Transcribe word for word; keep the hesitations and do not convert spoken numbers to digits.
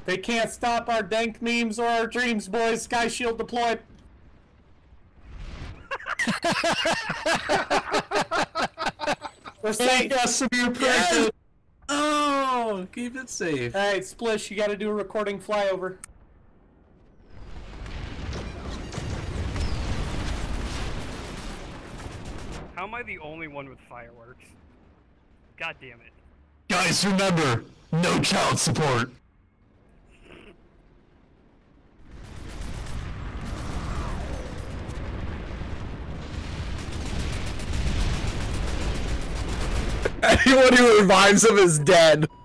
They can't stop our dank memes or our dreams, boys. Sky Shield deployed. We're safe. Yes, yes. Oh, keep it safe. All right, Splish, you got to do a recording flyover. How am I the only one with fireworks? God damn it. Guys, remember, no child support. Anyone who revives him is dead.